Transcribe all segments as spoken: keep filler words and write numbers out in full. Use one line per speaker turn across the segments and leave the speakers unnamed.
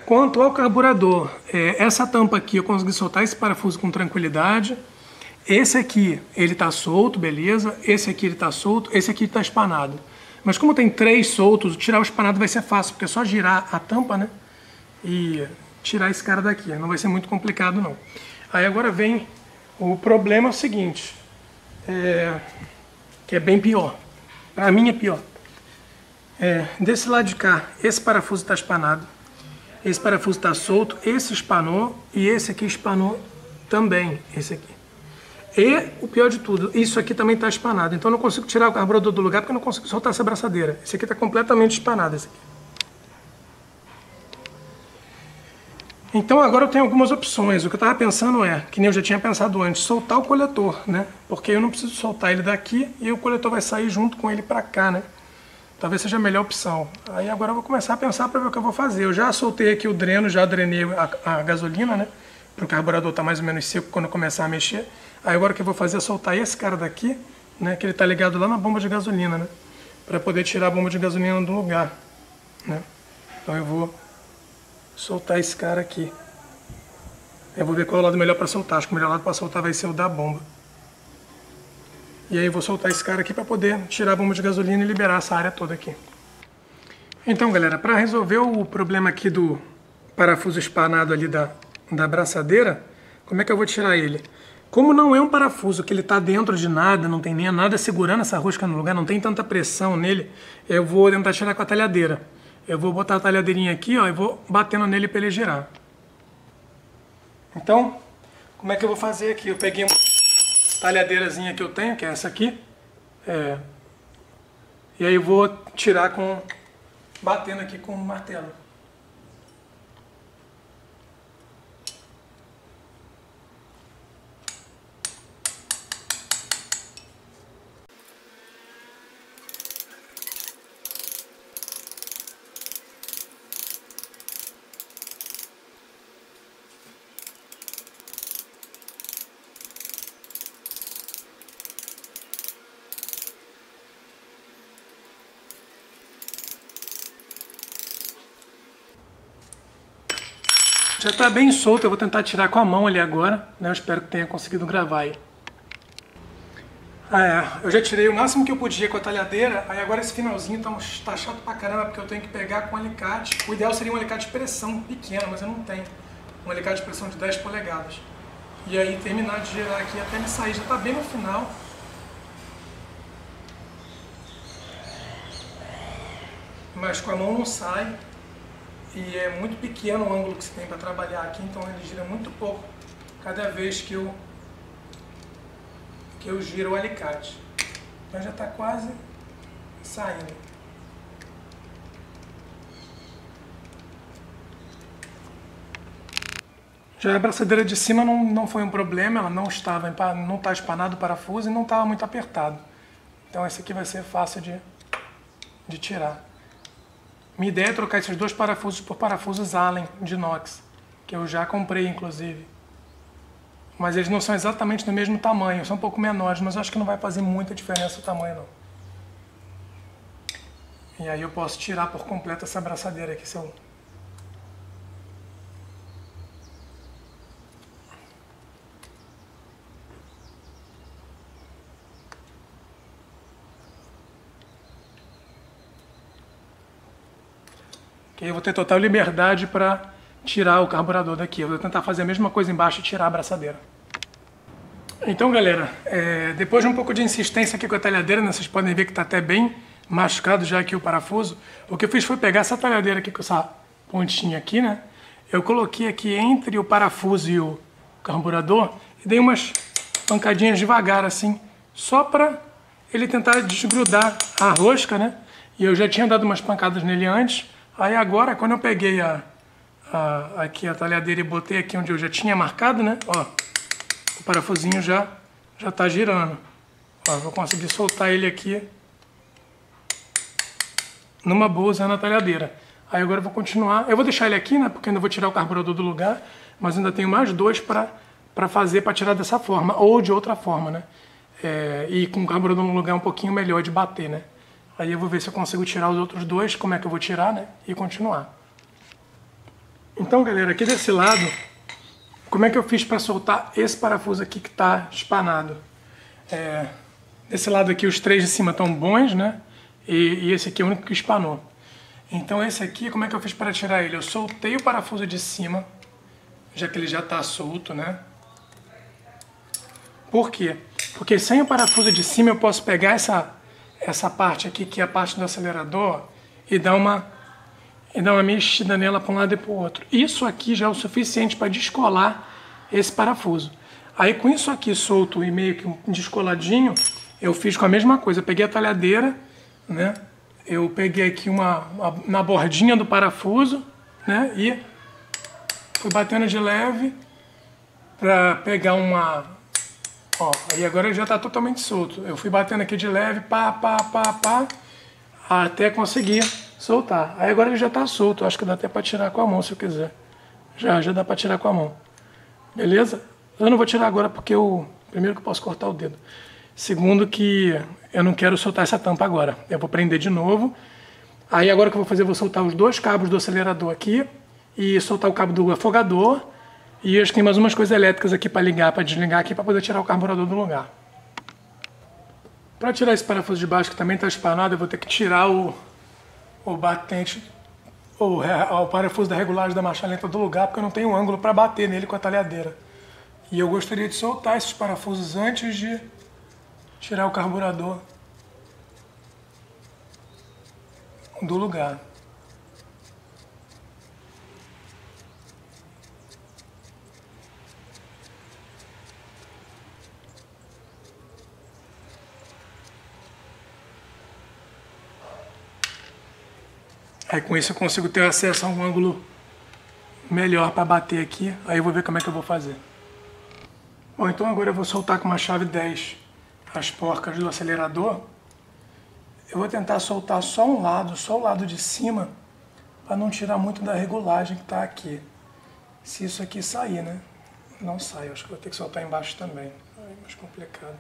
Quanto ao carburador, é, essa tampa aqui eu consegui soltar esse parafuso com tranquilidade. Esse aqui, ele tá solto, beleza. Esse aqui ele tá solto, esse aqui tá espanado. Mas como tem três soltos, tirar o espanado vai ser fácil, porque é só girar a tampa, né? E tirar esse cara daqui, não vai ser muito complicado não. Aí agora vem o problema é o seguinte, é, que é bem pior. Pra mim é pior. É, desse lado de cá, esse parafuso está espanado, esse parafuso está solto, esse espanou e esse aqui espanou também, esse aqui. E o pior de tudo, isso aqui também está espanado, então eu não consigo tirar o carburador do lugar porque eu não consigo soltar essa braçadeira. Esse aqui está completamente espanado, esse aqui. Então agora eu tenho algumas opções. O que eu estava pensando é, que nem eu já tinha pensado antes, soltar o coletor, né? Porque eu não preciso soltar ele daqui e o coletor vai sair junto com ele para cá, né? Talvez seja a melhor opção. Aí agora eu vou começar a pensar para ver o que eu vou fazer. Eu já soltei aqui o dreno, já drenei a, a gasolina, né? Para o carburador estar tá mais ou menos seco quando eu começar a mexer. Aí agora o que eu vou fazer é soltar esse cara daqui, né? Que ele está ligado lá na bomba de gasolina, né? Para poder tirar a bomba de gasolina do lugar, né? Então eu vou soltar esse cara aqui. Eu vou ver qual é o lado melhor para soltar. Acho que o melhor lado para soltar vai ser o da bomba. E aí eu vou soltar esse cara aqui para poder tirar a bomba de gasolina e liberar essa área toda aqui. Então, galera, para resolver o problema aqui do parafuso espanado ali da, da braçadeira, como é que eu vou tirar ele? Como não é um parafuso que ele está dentro de nada, não tem nem nada segurando essa rosca no lugar, não tem tanta pressão nele, eu vou tentar tirar com a talhadeira. Eu vou botar a talhadeirinha aqui, ó, e vou batendo nele para ele girar. Então, como é que eu vou fazer aqui? Eu peguei uma talhadeirazinha que eu tenho, que é essa aqui. É, e aí eu vou tirar com... batendo aqui com o martelo. Já está bem solto, eu vou tentar tirar com a mão ali agora, né? Eu espero que tenha conseguido gravar aí. Ah, é. Eu já tirei o máximo que eu podia com a talhadeira, aí agora esse finalzinho tá, tá chato pra caramba, porque eu tenho que pegar com um alicate. O ideal seria um alicate de pressão pequeno, mas eu não tenho. Um alicate de pressão de dez polegadas. E aí terminar de girar aqui até ele sair, já está bem no final. Mas com a mão não sai. E é muito pequeno o ângulo que você tem para trabalhar aqui, então ele gira muito pouco cada vez que eu, que eu giro o alicate. Então já está quase saindo. Já a braçadeira de cima não, não foi um problema, ela não estava não está espanado o parafuso e não estava muito apertado. Então esse aqui vai ser fácil de, de tirar. Minha ideia é trocar esses dois parafusos por parafusos Allen de inox, que eu já comprei inclusive. Mas eles não são exatamente do mesmo tamanho, são um pouco menores, mas eu acho que não vai fazer muita diferença o tamanho não. E aí eu posso tirar por completo essa braçadeira aqui, se eu... Que eu vou ter total liberdade para tirar o carburador daqui. Eu vou tentar fazer a mesma coisa embaixo e tirar a braçadeira. Então, galera, é, depois de um pouco de insistência aqui com a talhadeira, né, vocês podem ver que está até bem machucado já aqui o parafuso. O que eu fiz foi pegar essa talhadeira aqui com essa pontinha aqui, né? Eu coloquei aqui entre o parafuso e o carburador e dei umas pancadinhas devagar assim, só para ele tentar desgrudar a rosca, né? E eu já tinha dado umas pancadas nele antes. Aí agora, quando eu peguei a, a, aqui a talhadeira e botei aqui onde eu já tinha marcado, né? Ó, o parafusinho já já tá girando. Ó, vou conseguir soltar ele aqui numa boa usando a talhadeira. Aí agora eu vou continuar. Eu vou deixar ele aqui, né? Porque ainda vou tirar o carburador do lugar, mas ainda tenho mais dois para para fazer para tirar dessa forma ou de outra forma, né? É, e com o carburador no lugar um pouquinho melhor de bater, né? Aí eu vou ver se eu consigo tirar os outros dois, como é que eu vou tirar, né? E continuar. Então, galera, aqui desse lado, como é que eu fiz para soltar esse parafuso aqui que está espanado? É, desse lado aqui os três de cima estão bons, né? E, e esse aqui é o único que espanou. Então esse aqui, como é que eu fiz para tirar ele? Eu soltei o parafuso de cima, já que ele já está solto, né? Por quê? Porque sem o parafuso de cima eu posso pegar essa, essa parte aqui, que é a parte do acelerador, e dar uma, e dar uma mexida nela para um lado e para o outro. Isso aqui já é o suficiente para descolar esse parafuso. Aí com isso aqui solto e meio que descoladinho, eu fiz com a mesma coisa. Eu peguei a talhadeira, né? Eu peguei aqui uma, uma na bordinha do parafuso, né? E fui batendo de leve para pegar uma... Ó, aí agora ele já está totalmente solto. Eu fui batendo aqui de leve, pá, pá, pá, pá, até conseguir soltar. Aí agora ele já está solto. Acho que dá até para tirar com a mão se eu quiser. Já, já dá para tirar com a mão. Beleza? Eu não vou tirar agora porque eu... Primeiro que eu posso cortar o dedo. Segundo que eu não quero soltar essa tampa agora. Eu vou prender de novo. Aí agora o que eu vou fazer, eu vou soltar os dois cabos do acelerador aqui e soltar o cabo do afogador. E acho que tem mais umas coisas elétricas aqui para ligar, para desligar aqui, para poder tirar o carburador do lugar. Para tirar esse parafuso de baixo que também está espanado, eu vou ter que tirar o, o batente, o, o parafuso da regulagem da marcha lenta do lugar, porque eu não tenho ângulo para bater nele com a talhadeira. E eu gostaria de soltar esses parafusos antes de tirar o carburador do lugar. Aí com isso eu consigo ter acesso a um ângulo melhor para bater aqui. Aí eu vou ver como é que eu vou fazer. Bom, então agora eu vou soltar com uma chave dez as porcas do acelerador. Eu vou tentar soltar só um lado, só o lado de cima, para não tirar muito da regulagem que está aqui. Se isso aqui sair, né? Não sai, eu acho que vou ter que soltar embaixo também. É mais complicado.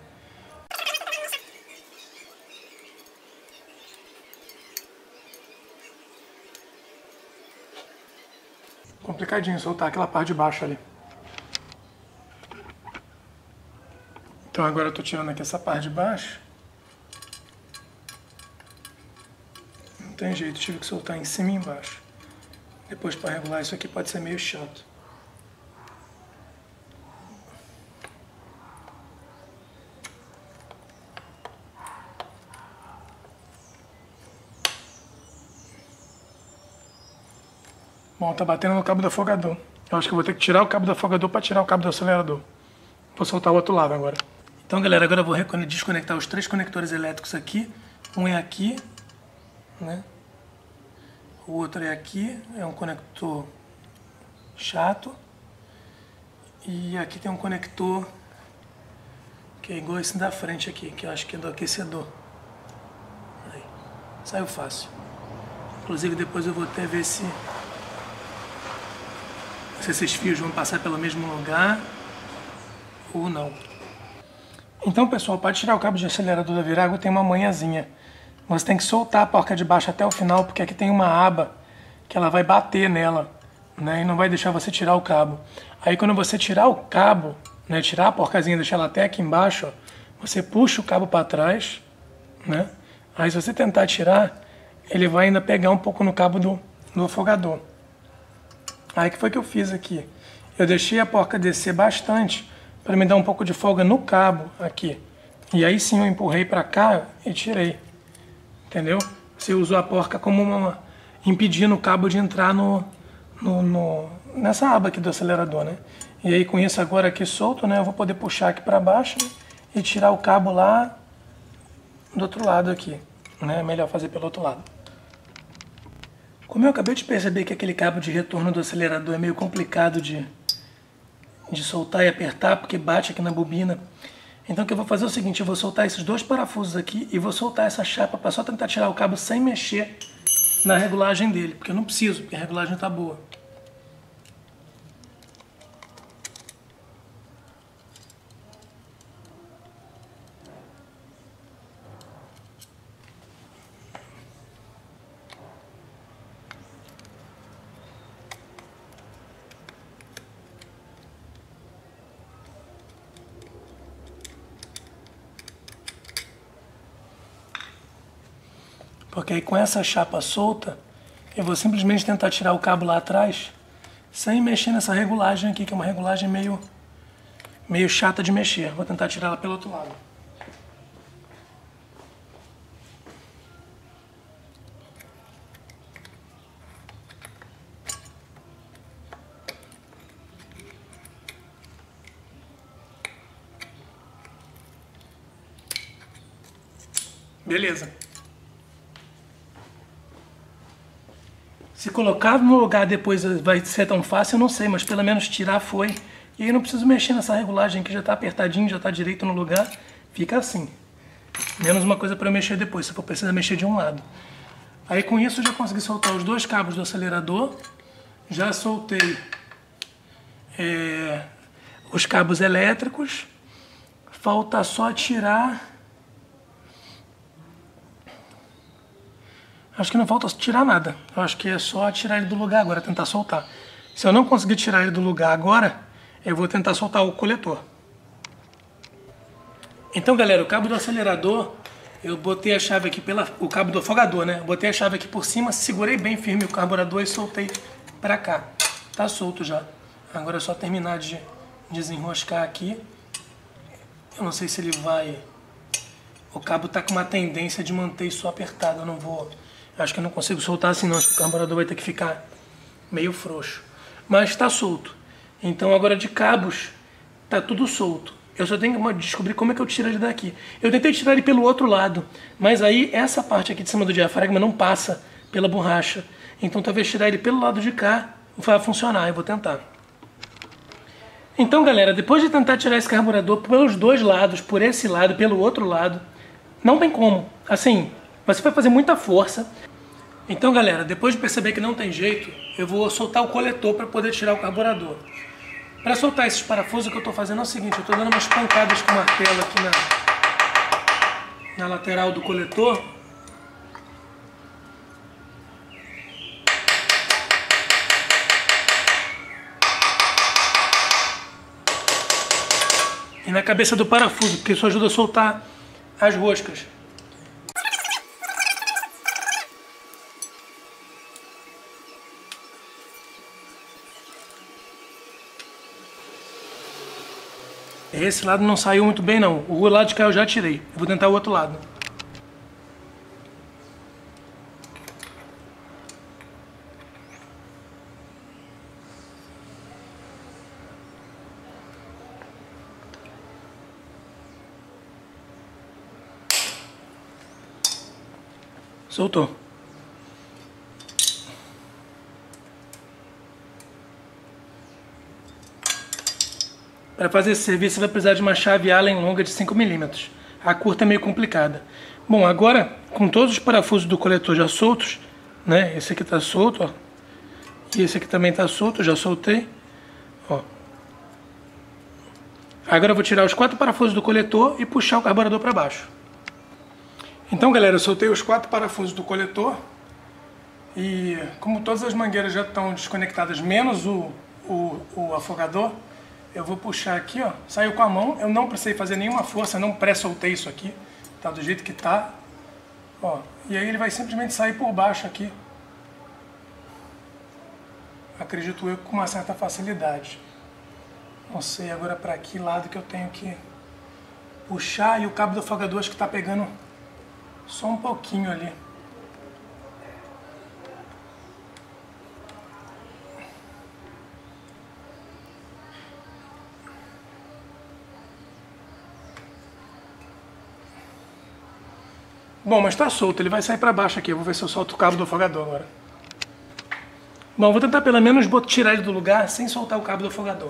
Complicadinho soltar aquela parte de baixo ali. Então agora eu estou tirando aqui essa parte de baixo. Não tem jeito, tive que soltar em cima e embaixo. Depois para regular isso aqui pode ser meio chato. Bom, tá batendo no cabo do afogador. Eu acho que eu vou ter que tirar o cabo do afogador para tirar o cabo do acelerador. Vou soltar o outro lado agora. Então, galera, agora eu vou desconectar os três conectores elétricos aqui. Um é aqui, né? O outro é aqui, é um conector chato. E aqui tem um conector que é igual esse da frente aqui, que eu acho que é do aquecedor. Aí, saiu fácil. Inclusive depois eu vou até ver se, se esses fios vão passar pelo mesmo lugar ou não. Então, pessoal, para tirar o cabo de acelerador da Virago tem uma manhãzinha. Você tem que soltar a porca de baixo até o final, porque aqui tem uma aba que ela vai bater nela, né, e não vai deixar você tirar o cabo. Aí quando você tirar o cabo, né, tirar a porcazinha e deixar ela até aqui embaixo, ó, você puxa o cabo para trás, né? Aí se você tentar tirar, ele vai ainda pegar um pouco no cabo do, do afogador. Aí que foi que eu fiz aqui? Eu deixei a porca descer bastante para me dar um pouco de folga no cabo aqui. E aí sim eu empurrei para cá e tirei. Entendeu? Você usou a porca como uma... impedindo o cabo de entrar no, no, no, nessa aba aqui do acelerador, né? E aí com isso agora aqui solto, né? Eu vou poder puxar aqui para baixo, né, e tirar o cabo lá do outro lado aqui, né? É melhor fazer pelo outro lado. Como eu acabei de perceber que aquele cabo de retorno do acelerador é meio complicado de, de soltar e apertar, porque bate aqui na bobina. Então o que eu vou fazer é o seguinte, eu vou soltar esses dois parafusos aqui e vou soltar essa chapa para só tentar tirar o cabo sem mexer na regulagem dele, porque eu não preciso, porque a regulagem está boa. Porque aí com essa chapa solta, eu vou simplesmente tentar tirar o cabo lá atrás, sem mexer nessa regulagem aqui, que é uma regulagem meio, meio chata de mexer. Vou tentar tirar ela pelo outro lado. Beleza. Se colocar no lugar depois vai ser tão fácil, eu não sei, mas pelo menos tirar foi. E aí eu não preciso mexer nessa regulagem que já está apertadinho, já está direito no lugar. Fica assim. Menos uma coisa para eu mexer depois, se for precisar mexer de um lado. Aí com isso eu já consegui soltar os dois cabos do acelerador. Já soltei é, os cabos elétricos. Falta só tirar... Acho que não falta tirar nada. Eu acho que é só tirar ele do lugar agora, tentar soltar. Se eu não conseguir tirar ele do lugar agora, eu vou tentar soltar o coletor. Então, galera, o cabo do acelerador, eu botei a chave aqui pela... O cabo do afogador, né? Eu botei a chave aqui por cima, segurei bem firme o carburador e soltei pra cá. Tá solto já. Agora é só terminar de desenroscar aqui. Eu não sei se ele vai... O cabo tá com uma tendência de manter isso apertado. Eu não vou... Acho que eu não consigo soltar assim não, acho que o carburador vai ter que ficar meio frouxo. Mas está solto. Então agora de cabos, tá tudo solto. Eu só tenho que descobrir como é que eu tiro ele daqui. Eu tentei tirar ele pelo outro lado, mas aí essa parte aqui de cima do diafragma não passa pela borracha. Então talvez tirar ele pelo lado de cá vai funcionar, eu vou tentar. Então galera, depois de tentar tirar esse carburador pelos dois lados, por esse lado e pelo outro lado, não tem como. Assim... Você vai fazer muita força. Então, galera, depois de perceber que não tem jeito, eu vou soltar o coletor para poder tirar o carburador. Para soltar esses parafusos, o que eu estou fazendo é o seguinte, eu estou dando umas pancadas com martelo aqui na, na lateral do coletor. E na cabeça do parafuso, porque isso ajuda a soltar as roscas. Esse lado não saiu muito bem não, o lado de cá eu já tirei, eu vou tentar o outro lado. Soltou. Para fazer esse serviço você vai precisar de uma chave Allen longa de cinco milímetros. A curta é meio complicada. Bom, agora com todos os parafusos do coletor já soltos, né? Esse aqui está solto, ó. E esse aqui também está solto, já soltei. Ó. Agora eu vou tirar os quatro parafusos do coletor e puxar o carburador para baixo. Então, galera, eu soltei os quatro parafusos do coletor. E como todas as mangueiras já estão desconectadas, menos o, o, o afogador, eu vou puxar aqui, ó, saiu com a mão, eu não precisei fazer nenhuma força, não pré-soltei isso aqui, tá do jeito que tá, ó, e aí ele vai simplesmente sair por baixo aqui, acredito eu, com uma certa facilidade. Não sei agora para que lado que eu tenho que puxar, e o cabo do afogador acho que tá pegando só um pouquinho ali. Bom, mas tá solto, ele vai sair para baixo aqui. Eu vou ver se eu solto o cabo do afogador agora. Bom, vou tentar pelo menos tirar ele do lugar sem soltar o cabo do afogador.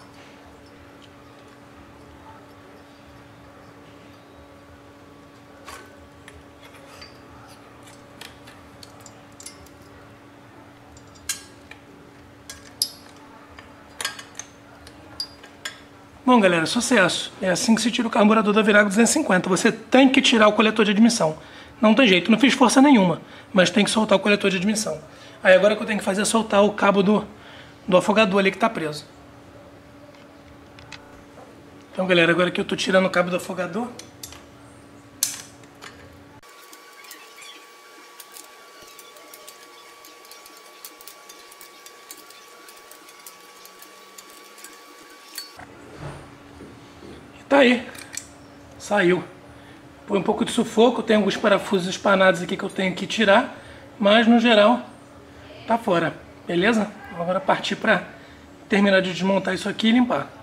Bom, galera, sucesso. É assim que se tira o carburador da Virago duzentos e cinquenta. Você tem que tirar o coletor de admissão. Não tem jeito, não fiz força nenhuma, mas tem que soltar o coletor de admissão. Aí agora o que eu tenho que fazer é soltar o cabo do, do afogador ali que está preso. Então, galera, agora que eu estou tirando o cabo do afogador, aí. Saiu. Foi um pouco de sufoco, tem alguns parafusos espanados aqui que eu tenho que tirar, mas no geral tá fora, beleza? Agora partir para terminar de desmontar isso aqui e limpar.